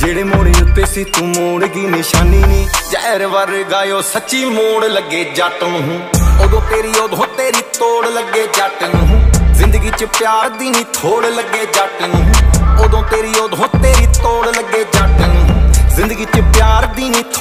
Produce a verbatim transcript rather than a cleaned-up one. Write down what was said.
जेड़े मोड़े उत्ते सी तू मोड़ की निशानी नी, जहर वर्गायो सच्ची मोड़ लगे जट नूं। उदों तेरी उदों तेरी तोड़ लगे जट नूं, जिंदगी च प्यार दी नी थोड़ लगे जट नूं। उदों तेरी उदों तेरी तोड़ लगे जट नूं, जिंदगी च प्यार दी नी